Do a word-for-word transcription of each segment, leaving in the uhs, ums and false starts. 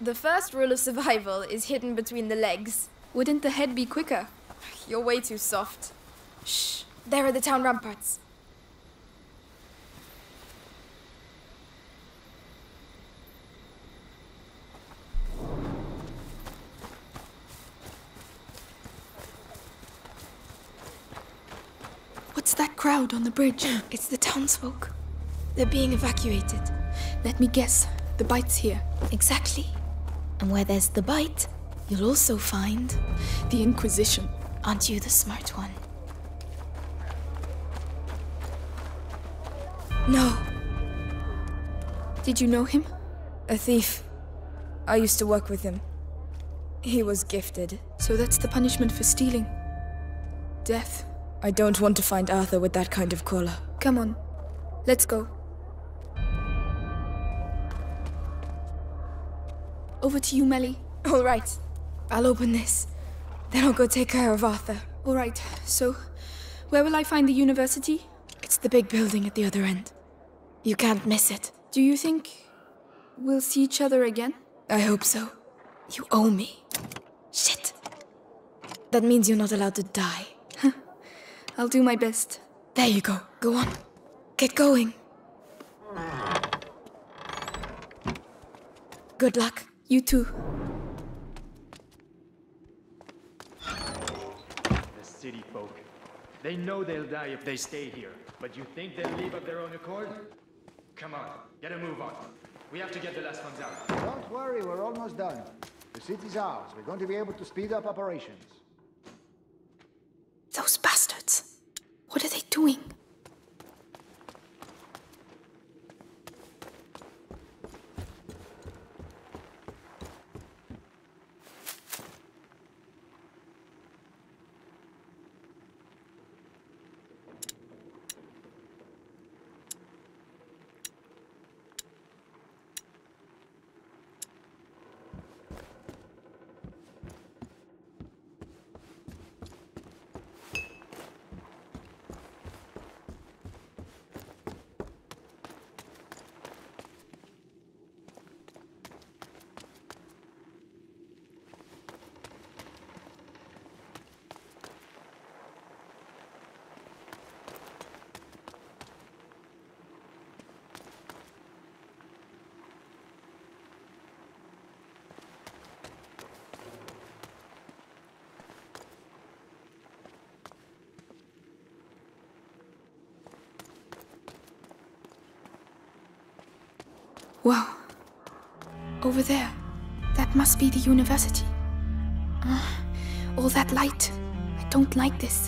The first rule of survival is hidden between the legs. Wouldn't the head be quicker? You're way too soft. Shh, there are the town ramparts. What's that crowd on the bridge? It's the townsfolk. They're being evacuated. Let me guess. The bite's here. Exactly. And where there's the bite, you'll also find... the Inquisition. Aren't you the smart one? No. Did you know him? A thief. I used to work with him. He was gifted. So that's the punishment for stealing. Death. I don't want to find Arthur with that kind of collar. Come on. Let's go. Over to you, Melly. All right. I'll open this. Then I'll go take care of Arthur. All right. So, where will I find the university? It's the big building at the other end. You can't miss it. Do you think we'll see each other again? I hope so. You owe me. Shit. That means you're not allowed to die. I'll do my best. There you go. Go on. Get going. Good luck. You too. The city folk. They know they'll die if they stay here. But you think they'll leave of their own accord? Come on, get a move on. We have to get the last ones out. Don't worry, we're almost done. The city's ours. We're going to be able to speed up operations. Those bastards. What are they doing? Wow. Over there. That must be the university. Uh, all that light. I don't like this.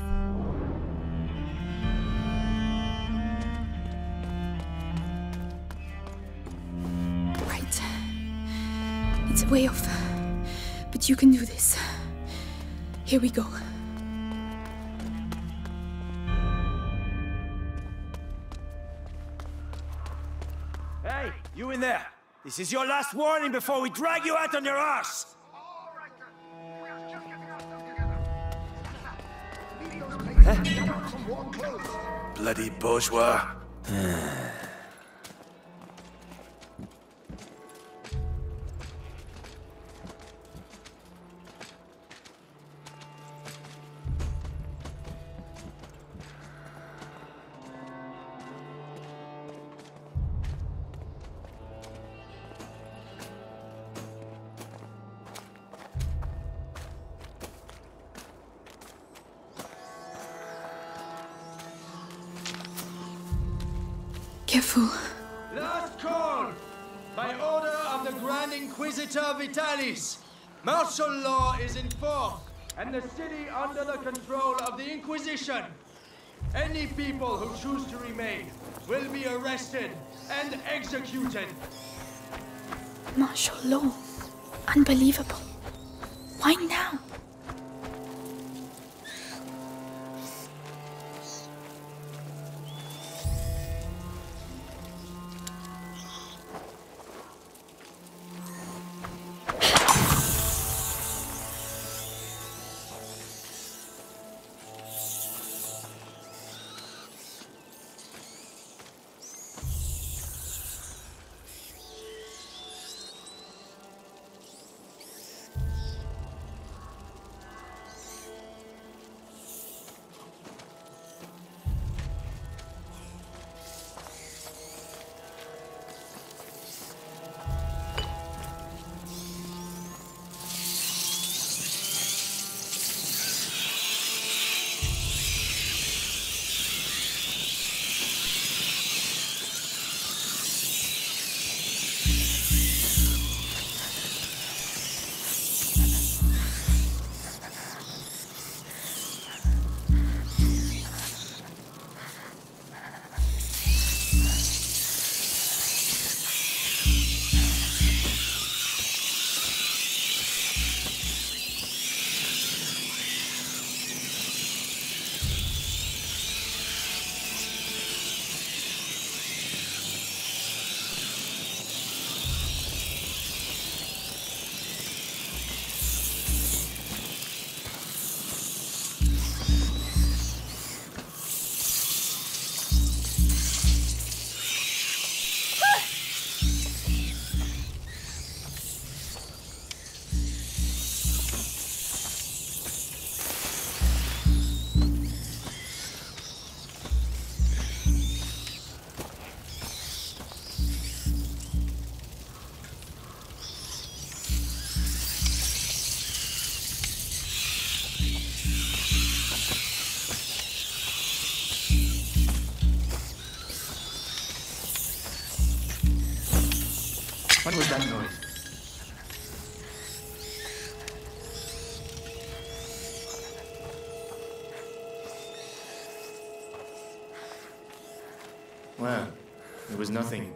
Right. It's a way off. But you can do this. Here we go. Hey, you in there! This is your last warning before we drag you out on your arse! Huh? Bloody bourgeois. Careful. Last call! By order of the Grand Inquisitor Vitalis, martial law is enforced, and the city under the control of the Inquisition. Any people who choose to remain will be arrested and executed. Martial law. Unbelievable. Why now? What was that noise? Well, it was nothing.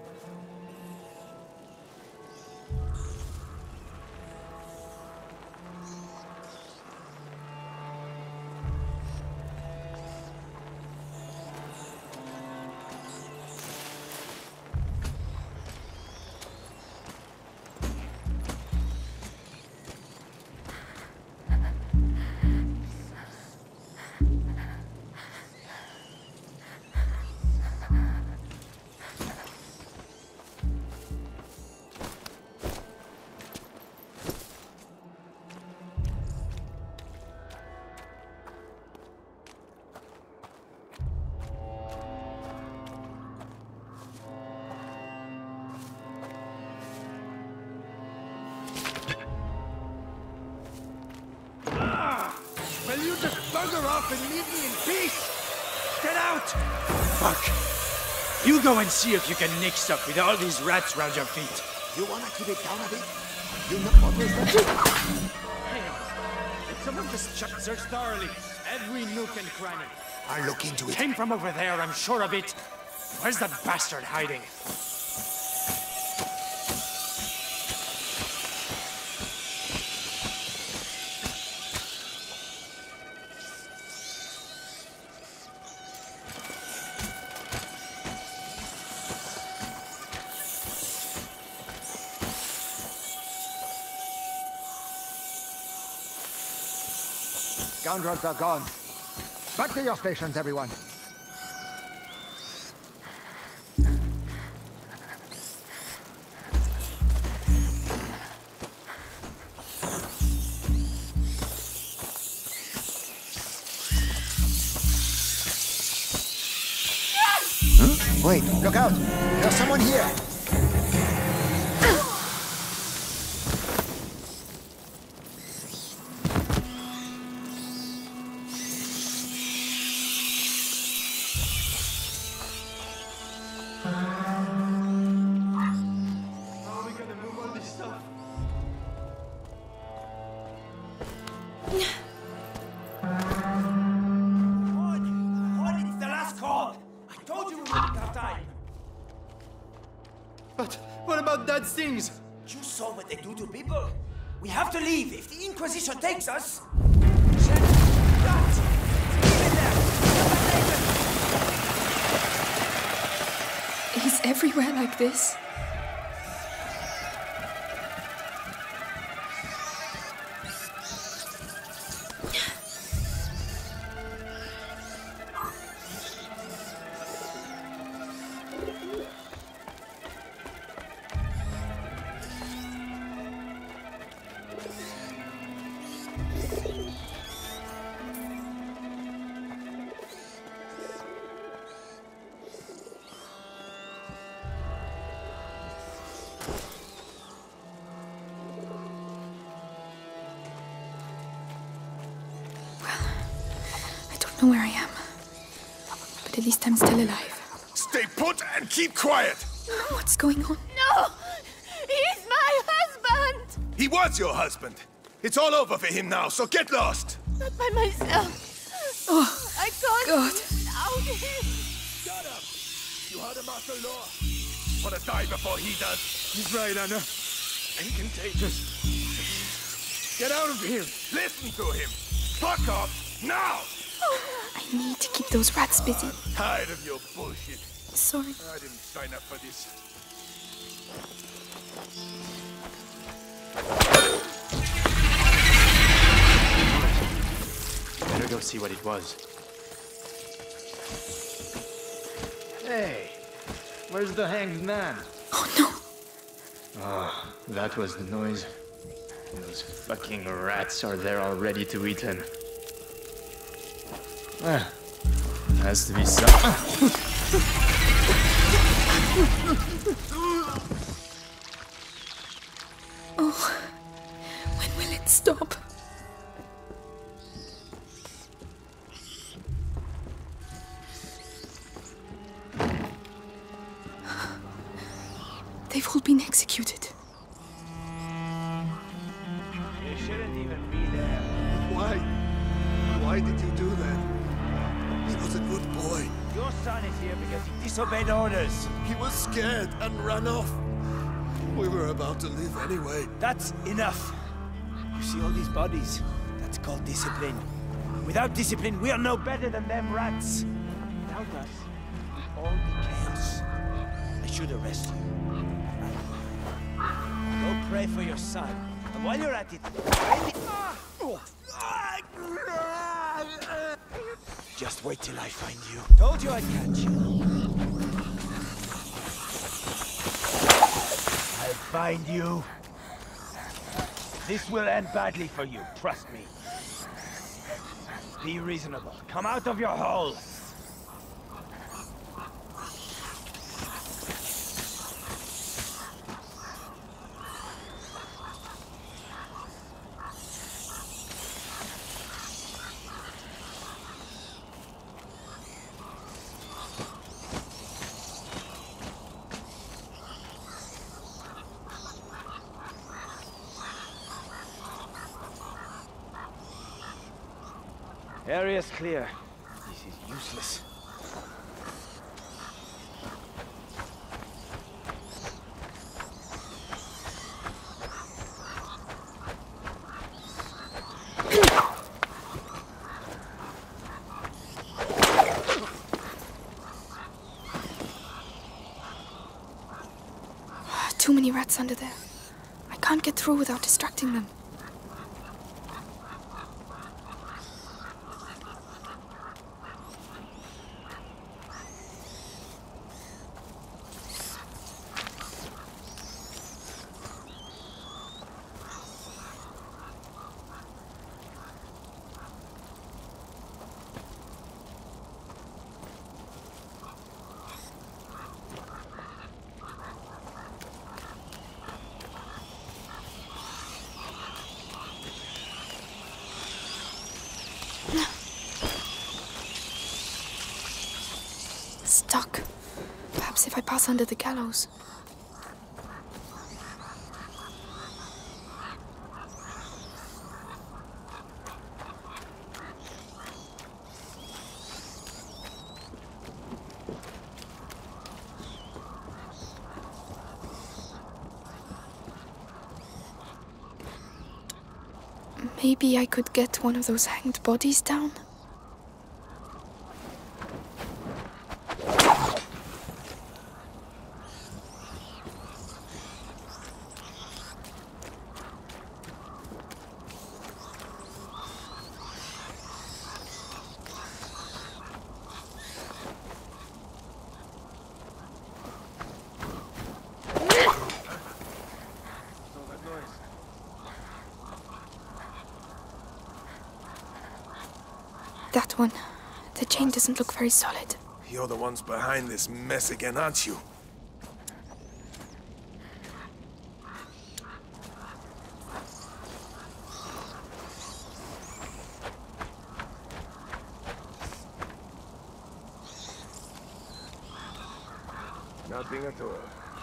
Will you just bugger off and leave me in peace? Get out! Fuck. You go and see if you can nick stuff with all these rats round your feet. You wanna keep it down a bit? You know what was that? Hang on. Did someone just check, search thoroughly every nook and cranny? I'll look into it. Came from over there, I'm sure of it. Where's that bastard hiding? Scoundrels are gone. Back to your stations, everyone. Huh? Wait, look out! There's someone here! But what about dead things? You saw what they do to people? We have to leave if the Inquisition takes us. He's everywhere like this. I don't know where I am, but at least I'm still alive. Stay put and keep quiet! What's going on? No! He's my husband! He was your husband. It's all over for him now, so get lost! Not by myself. Oh, I can't God. without him. Shut up! You heard of martial law? Wanna die before he does? He's right, Anna. And contagious. Get out of here! Listen to him! Fuck off! Now! I need to keep those rats busy. I'm tired of your bullshit. Sorry. I didn't sign up for this. Better go see what it was. Hey, where's the hanged man? Oh no! Oh, that was the noise. Those fucking rats are there already to eat him. Ah, has to be some. Oh, when will it stop? They've all been executed. son is here because he disobeyed orders. He was scared and ran off. We were about to leave anyway. That's enough. You see all these bodies? That's called discipline. Without discipline, we are no better than them rats. Without us, we'd all be chaos. I should arrest you. Go pray for your son. And while you're at it, pray the... Just wait till I find you. Told you I'd catch you. I'll find you. This will end badly for you, trust me. Be reasonable. Come out of your hole. Area's clear. This is useless. Too many rats under there. I can't get through without distracting them. Stuck. Perhaps if I pass under the gallows. Maybe I could get one of those hanged bodies down? That one. The chain doesn't look very solid. You're the ones behind this mess again, aren't you? Nothing at all.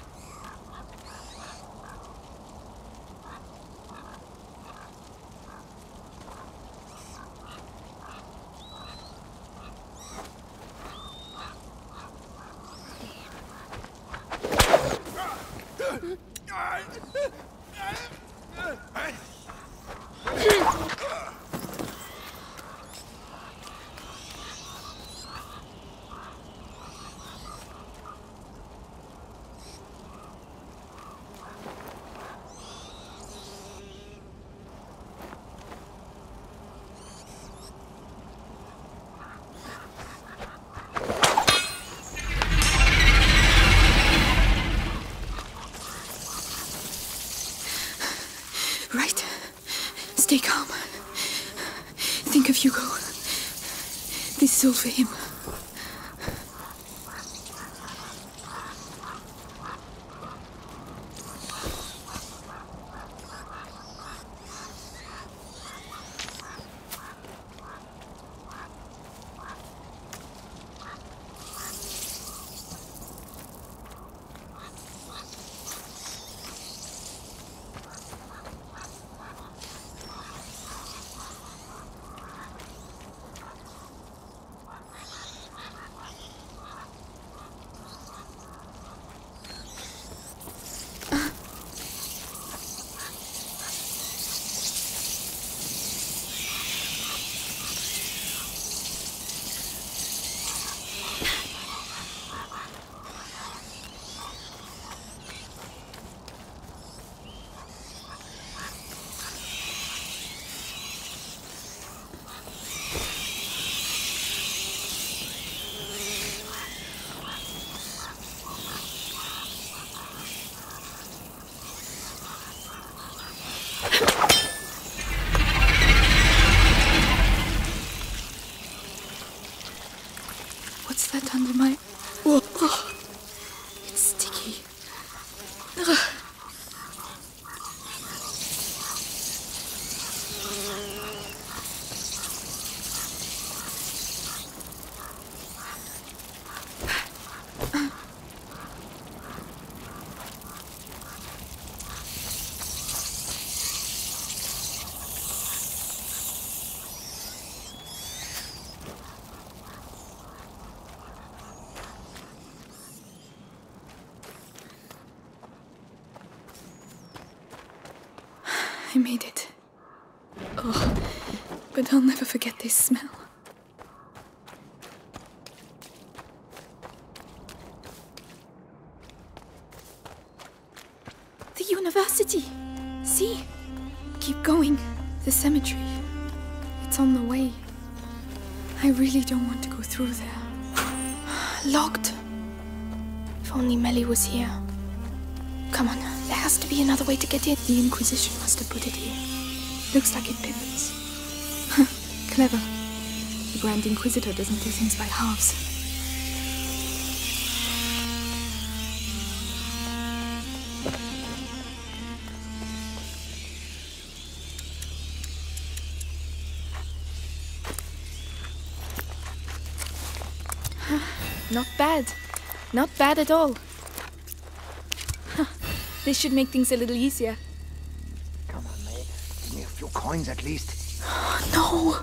Right. Stay calm. Think of Hugo. This is all for him. What's that under my... Oh, oh. It's sticky. Ugh. I made it. Oh, but I'll never forget this smell. The university! See? Keep going. The cemetery. It's on the way. I really don't want to go through there. Locked. If only Melly was here. Come on, there has to be another way to get in. The Inquisition must have put it here. Looks like it pivots. Clever. The Grand Inquisitor doesn't do things by halves. Not bad. Not bad at all. This should make things a little easier. Come on, mate. Give me a few coins at least. No!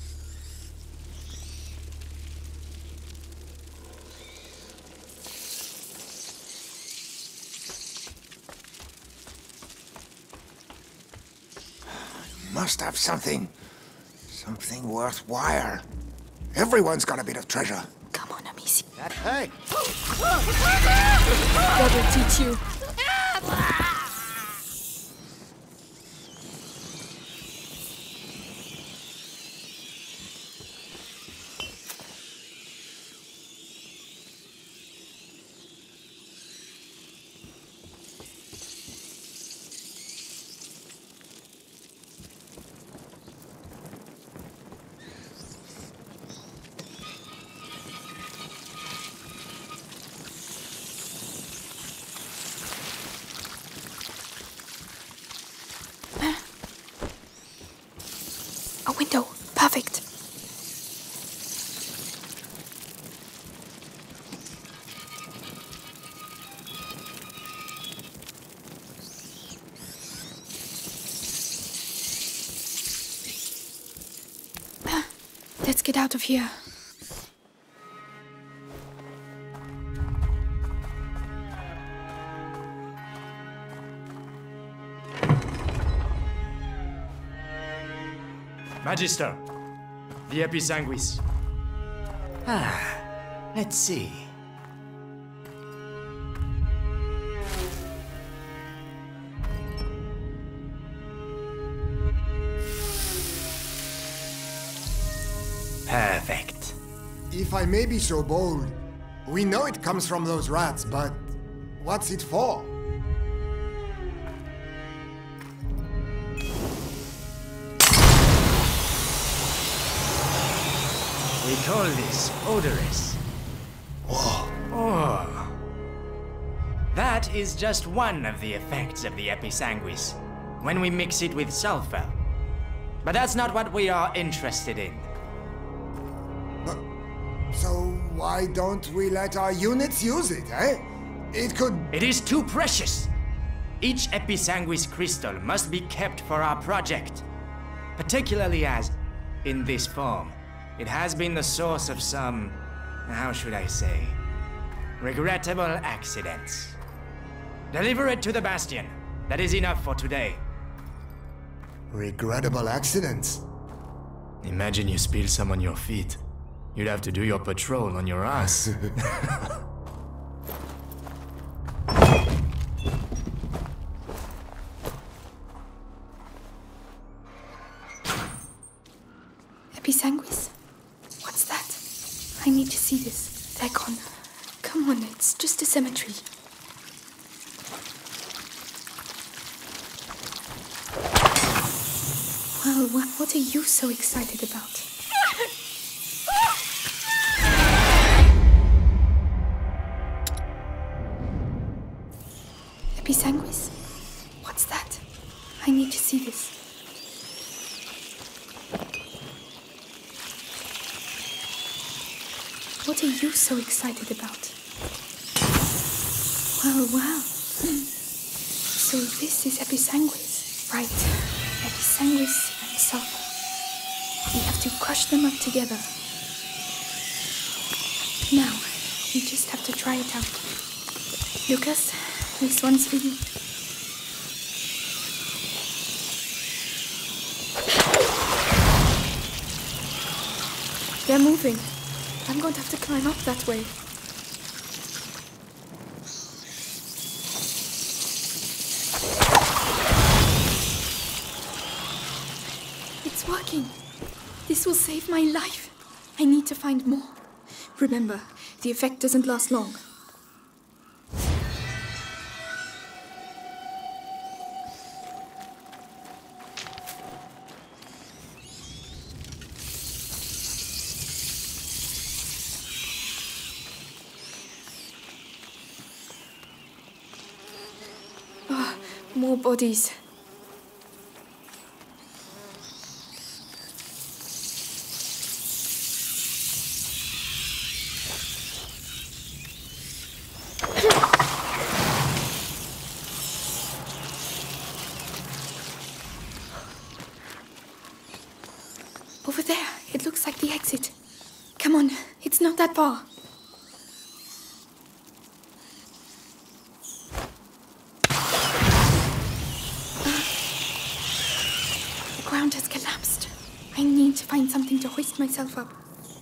Must have something. Something worthwhile. Everyone's got a bit of treasure. Come on, Amici. Hey! God will teach you. A window. Perfect. Let's get out of here. Magister, the Episanguis. Ah, let's see. Perfect. If I may be so bold, we know it comes from those rats, but what's it for? We call this odorous. Whoa. Oh. That is just one of the effects of the Episanguis, when we mix it with sulfur. But that's not what we are interested in. Uh, so why don't we let our units use it, eh? It could... It is too precious! Each Episanguis crystal must be kept for our project. Particularly as, in this form, it has been the source of some, how should I say, regrettable accidents. Deliver it to the Bastion. That is enough for today. Regrettable accidents? Imagine you spill some on your feet. You'd have to do your patrol on your ass. Episanguis? What's that? I need to see this. They're gone. Come on, it's just a cemetery. Well, what, what are you so excited about? Episanguis? What's that? I need to see this. What are you so excited about? Well, well. So this is Episanguis. Right. Episanguis and sulfur. We have to crush them up together. Now, we just have to try it out. Lucas, this one's for you. They're moving. I'm going to have to climb up that way. It's working. This will save my life. I need to find more. Remember, the effect doesn't last long. Ah, more bodies. Over there, it looks like the exit. Come on, it's not that far. The ground has collapsed. I need to find something to hoist myself up.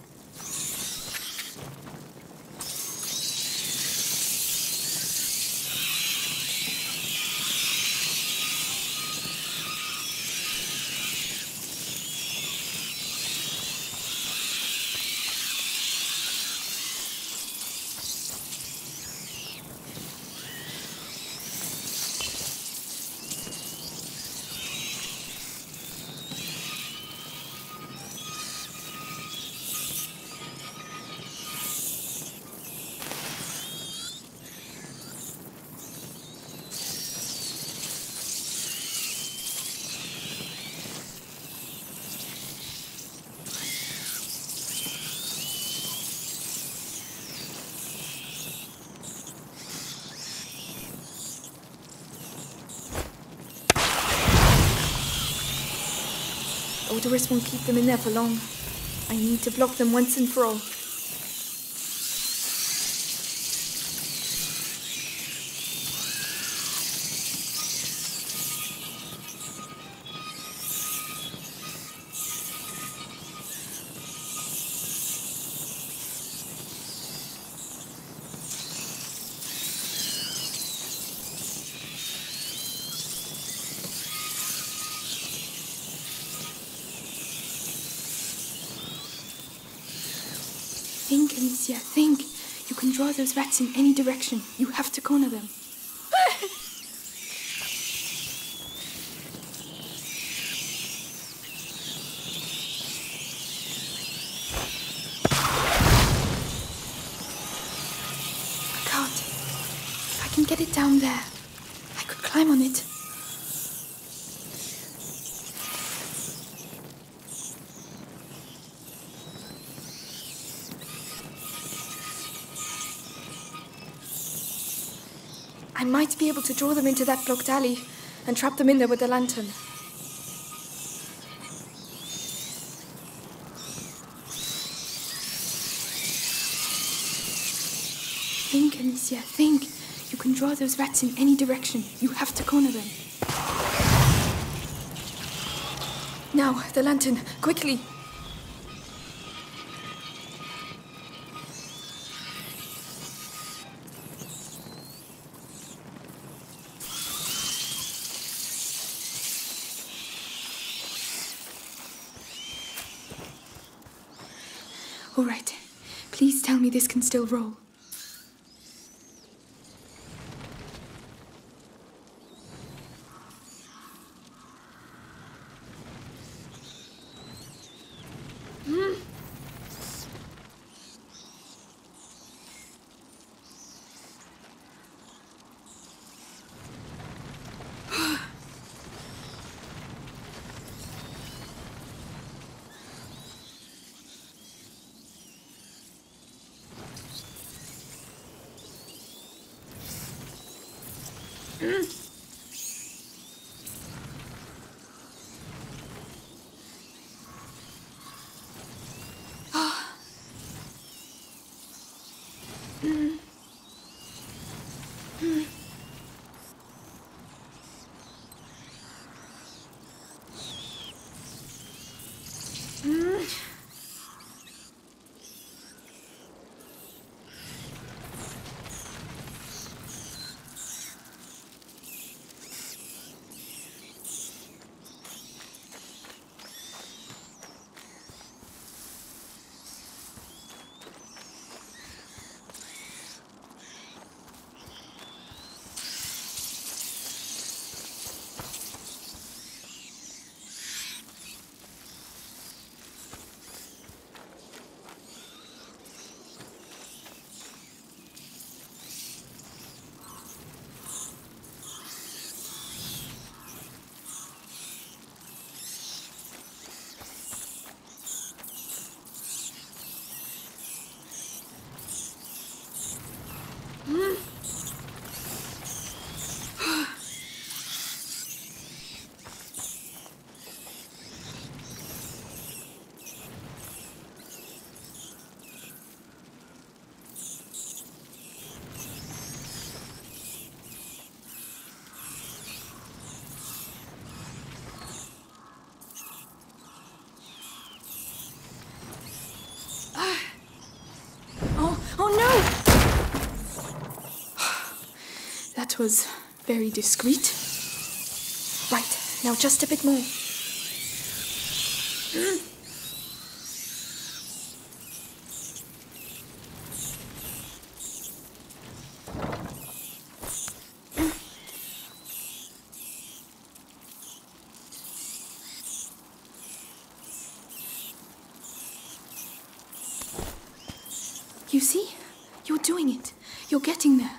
Odorous won't keep them in there for long. I need to block them once and for all. Think, Amicia, think. You can draw those rats in any direction. You have to corner them. I can't. If I can get it down there, I could climb on it. I might be able to draw them into that blocked alley and trap them in there with the lantern. Think, Amicia, think. You can draw those rats in any direction. You have to corner them. Now, the lantern, quickly! All right. Please tell me this can still roll. Mm. That was very discreet. Right, now just a bit more. Mm. You see? You're doing it. You're getting there.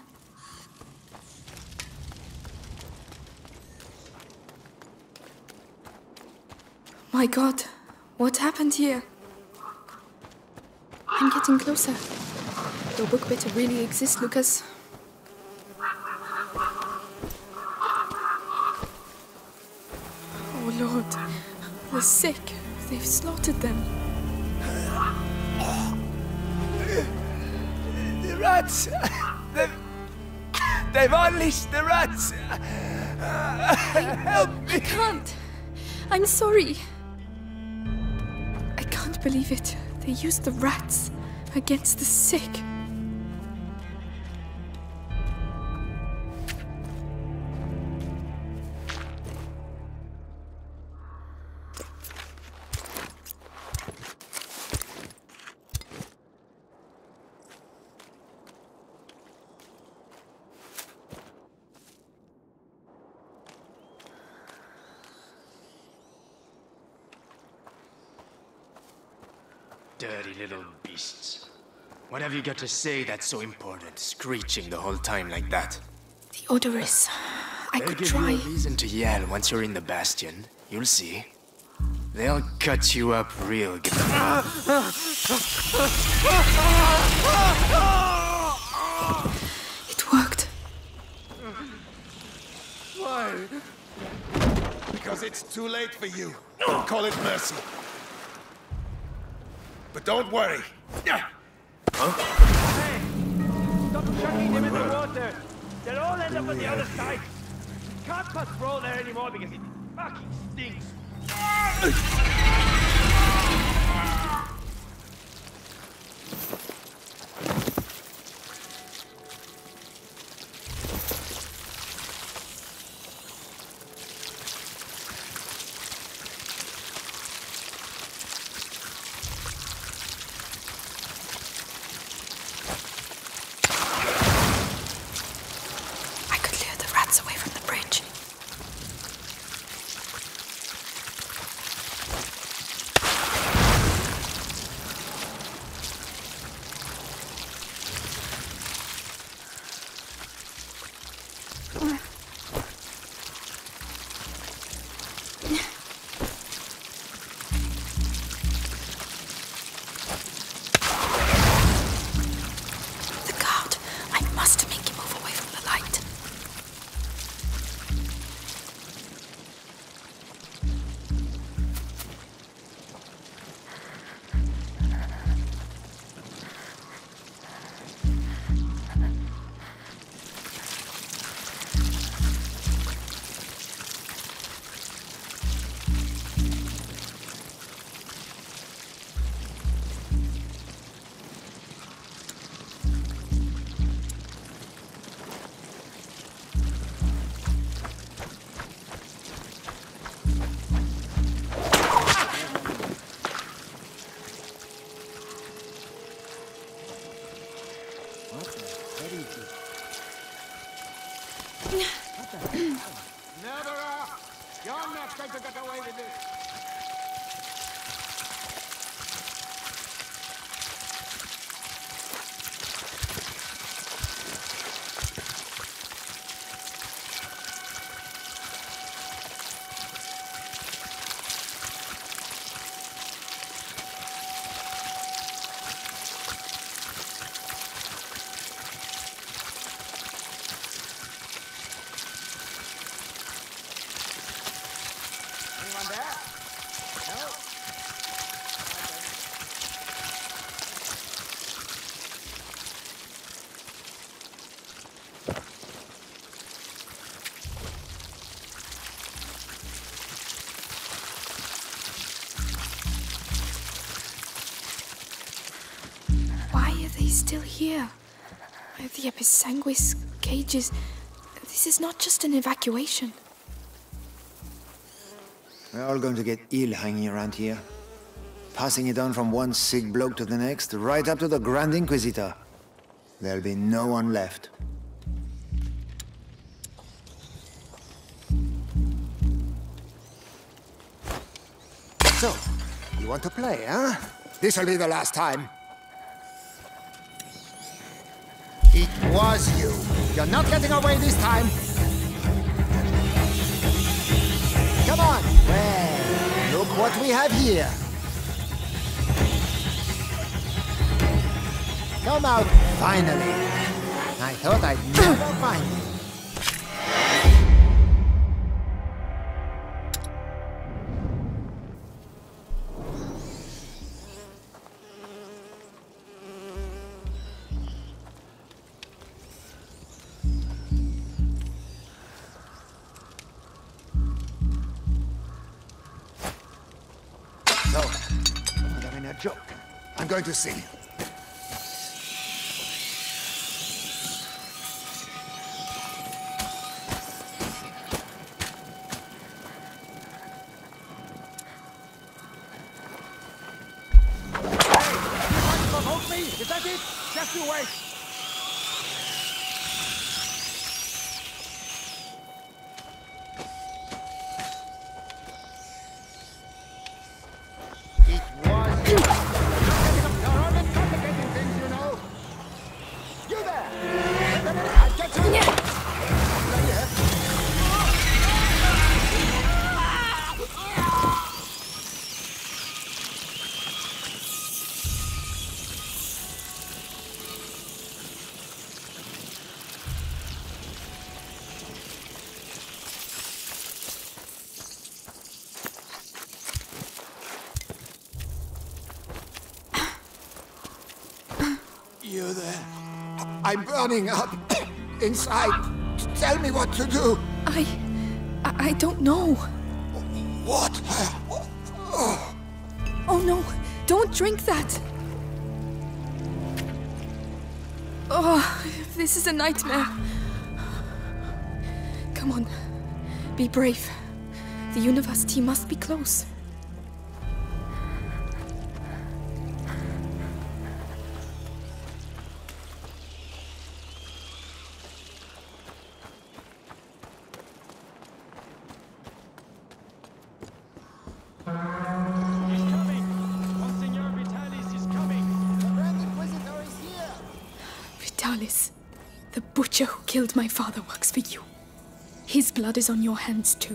My God, what happened here? I'm getting closer. Your book better really exist, Lucas. Oh Lord, the sick. They've slaughtered them. The rats! They've, they've unleashed the rats! Help me! I can't. I'm sorry. I can't believe it. They used the rats against the sick. Dirty little beasts. What have you got to say that's so important, screeching the whole time like that? The odorous. I They'll could give try. you a reason to yell once you're in the Bastion. You'll see. They'll cut you up real good. It worked. Why? Because it's too late for you. Call it mercy. But don't worry. Huh? Hey! Stop chucking them in the water! They'll all end up on the other side! Can't patrol there anymore because it fucking stinks! Away from the bridge. What the hell is this? Never! Uh, you're not going to get away with this! Still here. The Episanguis cages. This is not just an evacuation. We're all going to get ill hanging around here. Passing it on from one sick bloke to the next, right up to the Grand Inquisitor. There'll be no one left. So, you want to play, huh? This'll be the last time. It was you. You're not getting away this time. Come on. Well, look what we have here. Come out, finally. I thought I'd never find you. Joke. I'm going to see. Provoke me? Is that it? Just you wait. You there? I'm burning up inside. Tell me what to do. I... I, I don't know. What? Oh. Oh no, don't drink that. Oh, this is a nightmare. Come on, be brave. The university must be close. Vitalis, the butcher who killed my father works for you. His blood is on your hands too.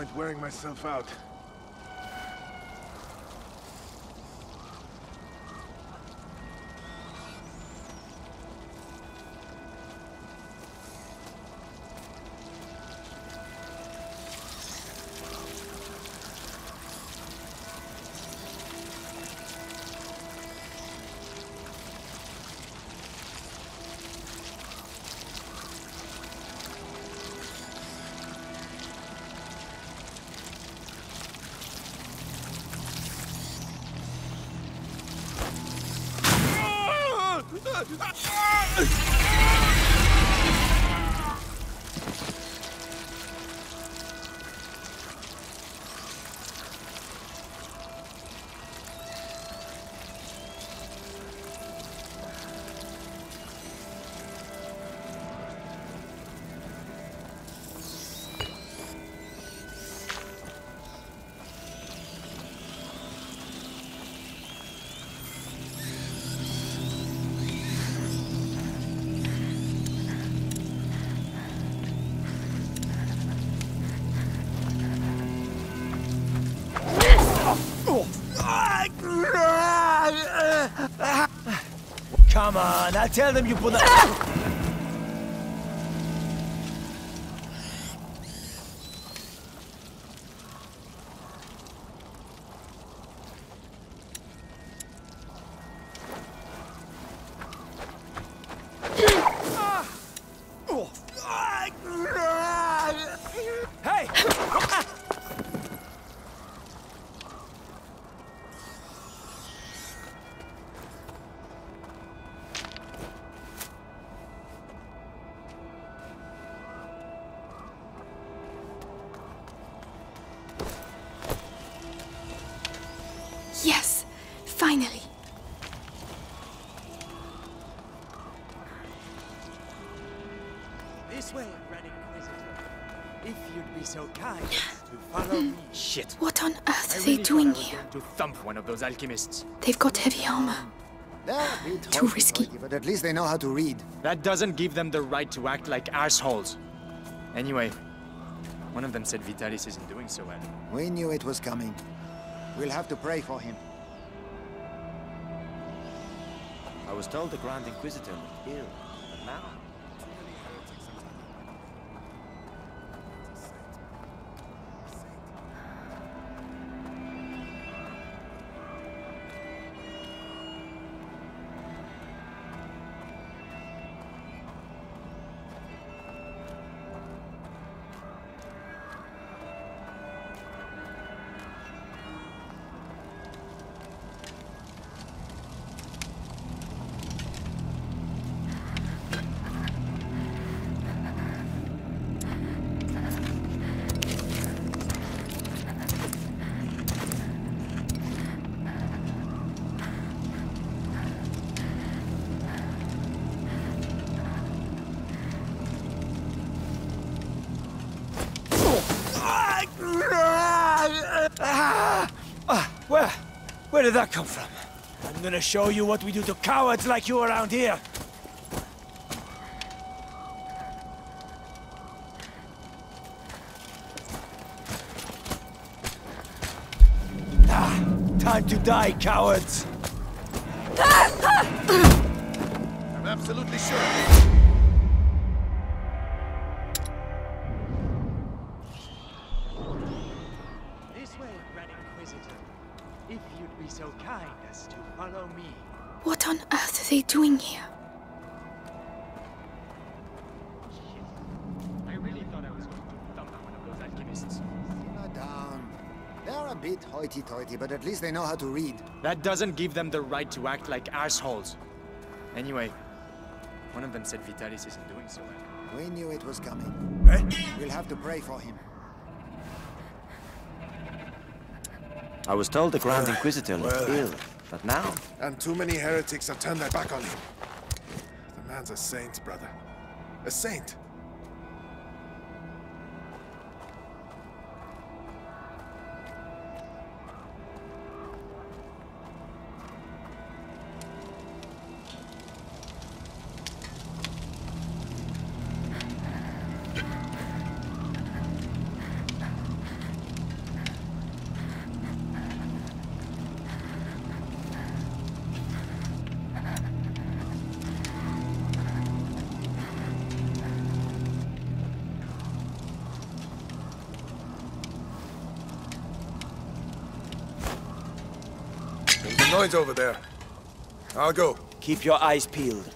point wearing myself out. Come on, I'll tell them you put the... Hey! Yes, finally. This way, Grand Inquisitor. If you'd be so kind as to follow me. Shit. What on earth I are really they doing thought I was here? going to thump one of those alchemists. They've got heavy armor. They're a bit Too risky. hoity-toity, but at least they know how to read. That doesn't give them the right to act like assholes. Anyway, one of them said Vitalis isn't doing so well. We knew it was coming. We'll have to pray for him. I was told the Grand Inquisitor looked ill, but now... Ah, where? Where did that come from? I'm gonna show you what we do to cowards like you around here. Ah, time to die, cowards! I'm absolutely sure. This way, Grand Inquisitor. If you'd be so kind as to follow me. What on earth are they doing here? I really thought I was going to thump one of those alchemists. Simmer down. They're a bit hoity-toity, but at least they know how to read. That doesn't give them the right to act like assholes. Anyway, one of them said Vitalis isn't doing so well. We knew it was coming. Eh? We'll have to pray for him. I was told the Grand Inquisitor looked well. ill, but now... And too many heretics have turned their back on him. The man's a saint, brother. A saint. noise over there. I'll go. Keep your eyes peeled.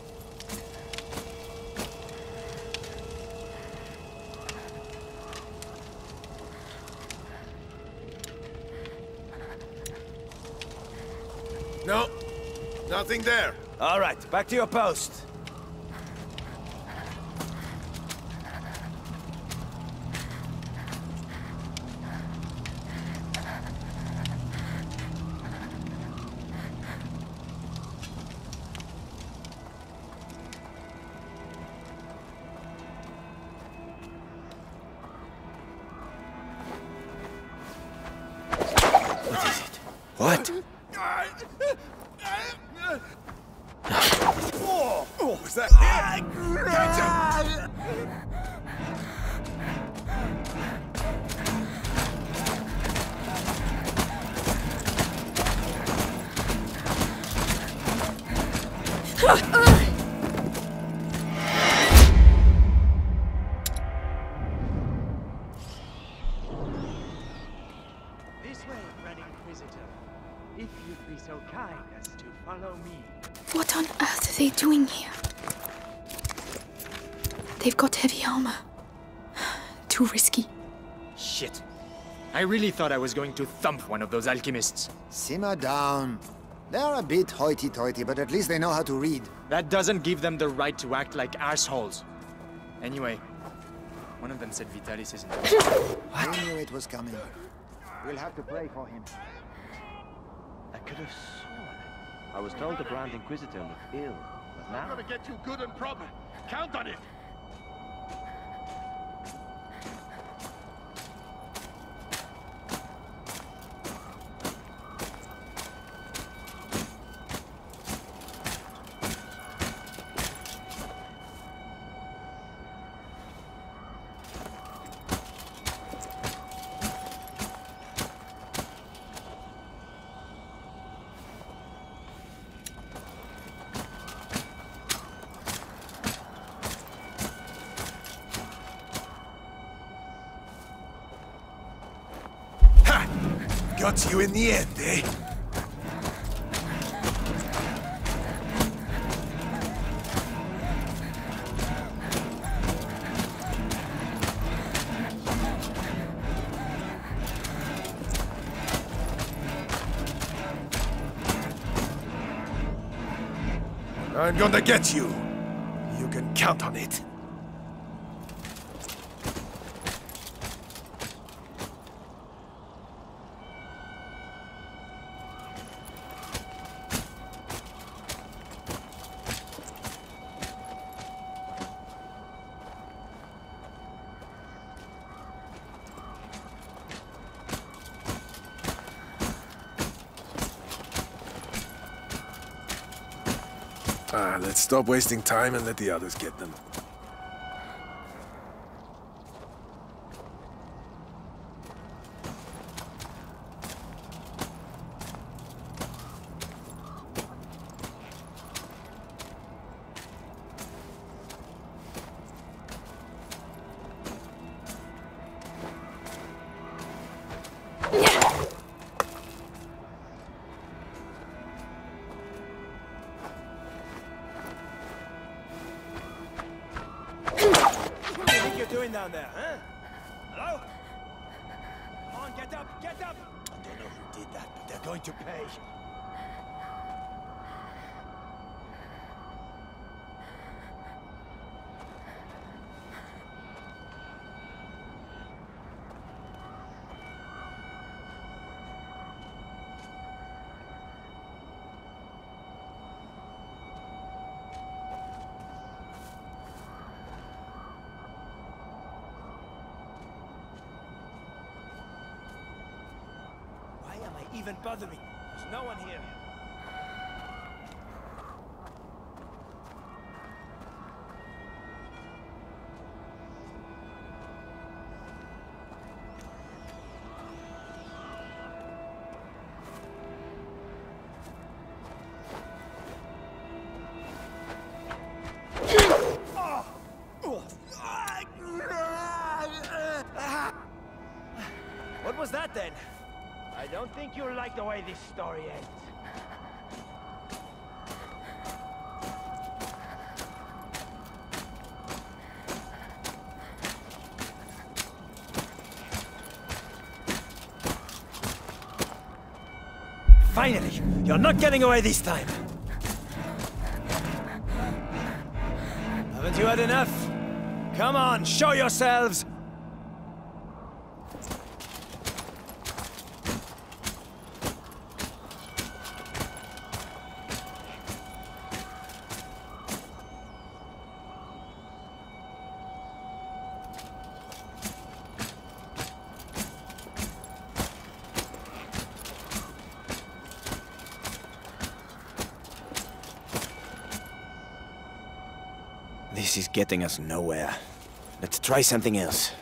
No, nothing there. All right, back to your post. What? Oh, was that him? Catch him! This way, Grand Inquisitor. If you'd be so kind as to follow me. What on earth are they doing here? They've got heavy armor. Too risky. Shit. I really thought I was going to thump one of those alchemists. Simmer down. They're a bit hoity-toity, but at least they know how to read. That doesn't give them the right to act like assholes. Anyway, one of them said Vitalis isn't. I knew it was coming. We'll have to pray for him. I could have sworn. I was told the Grand Inquisitor looked ill, but now... I'm gonna get you good and proper. Count on it. Got you in the end, eh? I'm gonna get you. You can count on it. Ah, let's stop wasting time and let the others get them. Doing down there, huh? Hello? Come on, get up, get up! I don't know who did that, but they're going to pay. Even bothering. There's no one here. What was that then? I don't think you'll like the way this story ends. Finally! You're not getting away this time! Haven't you had enough? Come on, show yourselves! This is getting us nowhere. Let's try something else.